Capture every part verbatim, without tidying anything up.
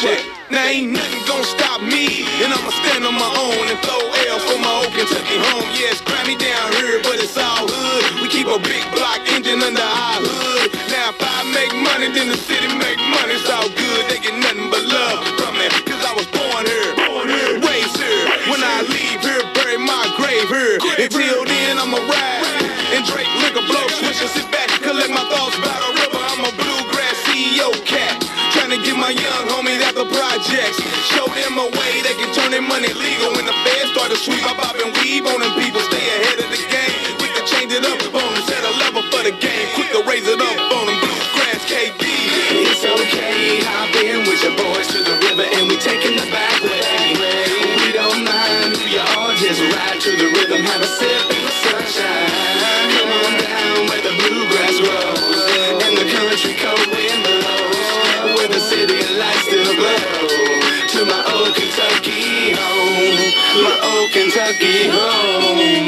check. Now ain't nothing gon' stop me, and I'ma stand on my own and throw L's for my old Kentucky home. Yeah, it's Grammy down here, but it's all hood. We keep a big block engine under our hood. Now if I make money, then the city make money. It's all good, they get nothing but love from me, cause I was born here, born here, raised here. When I leave here, bury my grave here. Until then, I'ma ride and drink liquor, blow switches, sit back, collect my thoughts by the river. I'm a bluegrass C E O cat, tryna get my young homies out the projects. Show them a way they can turn their money legal. When the feds start to sweep, I bob and weave on them people. Stay ahead of the game, quick to change it up on them. Set a level for the game, quick to raise it up on them. Bluegrass K D. It's okay, hop in with your boys to the river and we taking the back way. We don't mind who you are, just ride to the rhythm, have a sip in the sunshine. Come on down where the bluegrass grows and the country cold wind blows, where the city lights still glow. To my old Kentucky home, my old Kentucky home.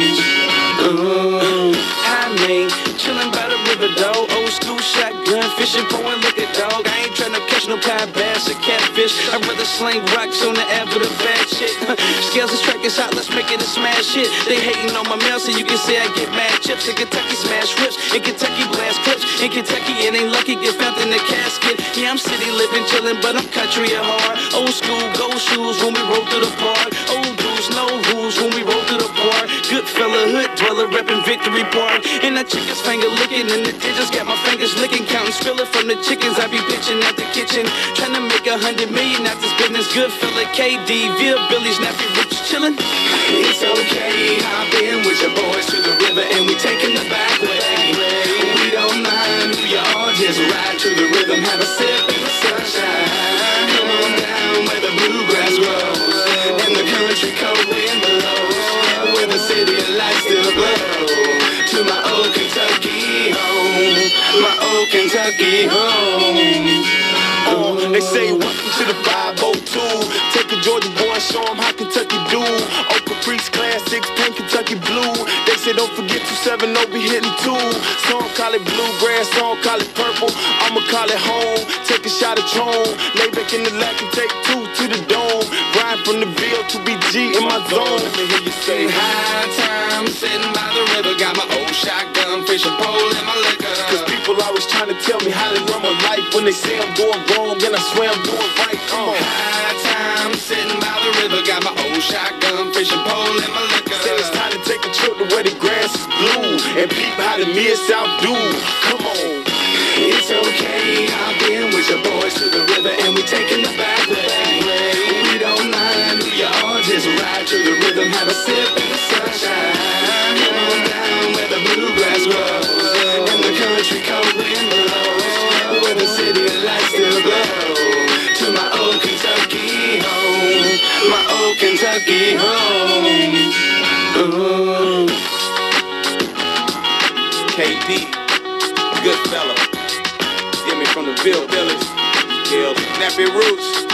Ooh, I mean, chillin' by the river, dog. Old school shotgun fishing, pouring liquor, dog. I ain't tryna catch no pie bass or catfish. I'd rather sling rocks on the air with a bad chick. Scales and track is hot, let's make it a smash hit. They hating on my mail, so you can say I get mad chips. In Kentucky, smash rips. In Kentucky, blast clips. In Kentucky, it ain't lucky, get found in the casket. Yeah, I'm city living, chillin', but I'm country at heart. Old school, gold shoes when we roll through the park. Old dudes, no rules when we roll through the park. Good fella, hood dweller, reppin' Victory Park. And that chicken's finger licking, and the digits got my fingers licking. Counting spilling from the chickens, I be pitching at the kitchen. Tryna make a hundred million out this business. Good fella, K D, Ville, Billy's nephew, Rich chillin'. It's okay, hop in with your boys to the river, and we taking the back way. We don't mind who you are, just ride to the rhythm, have a sip in the sunshine. Come on down where the bluegrass grows and the country cold wind blows, where the city lights still glow. To my old Kentucky home, my old Kentucky home. Uh, they say welcome to the five oh two. Take a Georgia boy, show him how Kentucky do. Oak Caprice Classics, paint Kentucky blue. They say don't forget two seven oh, be hitting two. Some call it bluegrass, some call it purple. I'ma call it home, take a shot of Tron. Lay back in the lap and take two to the dome. Ride from the Ville to B G in my zone. Let me hear you say high time, sitting by the river. Got my old shotgun, fishing pole in my liquor. Cause people always trying to tell me how to run my life. When they say I'm doing wrong, and I swear I'm doing right. Come on. High time, sitting by the river. Got my old shotgun, fishing pole in my liquor. Say it's time to take a trip to where the grass is blue and peep how the Mid-South do. Come on. It's okay, hop in with your boys to the river, and we taking the back way. We don't mind who you are, just ride to the rhythm, have a sip in the sunshine. Come on down where the bluegrass grows and the country cold wind blows, where the city lights still glow. To my old Kentucky home, my old Kentucky home. Ooh. K D, good fella. Get me from the Ville Village, Hill, Nappy Roots.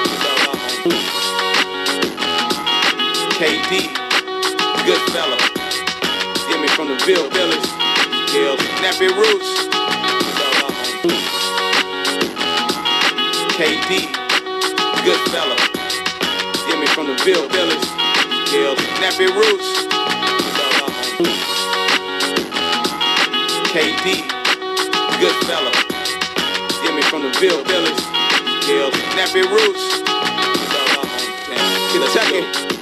K D, good fella. Get me from the Ville Village, Hill, Nappy Roots. K D, good fella. Get me from the Ville Village, Hill, Nappy Roots. K D, good fella. Get me from the Ville Village, Hill, Nappy Roots. Kentucky.